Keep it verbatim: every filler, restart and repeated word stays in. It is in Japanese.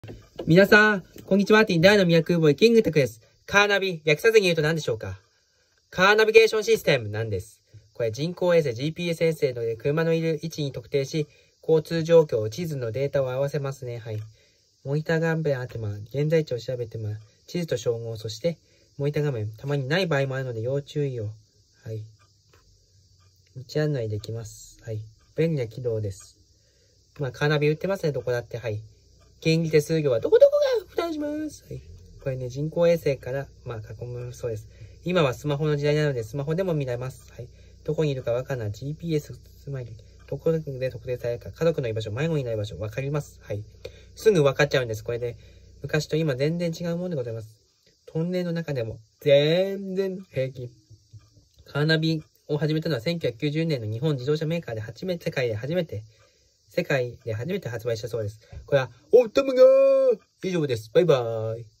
皆さん、こんにちは。ティンダーの宮空母キングテクです。カーナビ、略さずに言うと何でしょうか？カーナビゲーションシステムなんです。これ人工衛星 ジーピーエス 衛星ので車のいる位置に特定し、交通状況、地図のデータを合わせますね。はい。モニター画面あって、まあ、現在地を調べて、まあ、地図と照合、そして、モニター画面、たまにない場合もあるので要注意を。はい。道案内できます。はい。便利な起動です。まあ、カーナビ売ってますね、どこだって。はい。権利手数料はどこどこが負担します。はい。これね、人工衛星から、まあ、囲むそうです。今はスマホの時代なので、スマホでも見られます。はい。どこにいるかわからない ジーピーエス、つまり、どこで特定されるか、家族の居場所、迷子になる場所、わかります。はい。すぐわかっちゃうんです。これで、昔と今全然違うものでございます。トンネルの中でも、全然平気。カーナビを始めたのはせんきゅうひゃくきゅうじゅうねんの日本自動車メーカーで初めて、世界で初めて、世界で初めて発売したそうです。これは、オータムがー以上です。バイバーイ。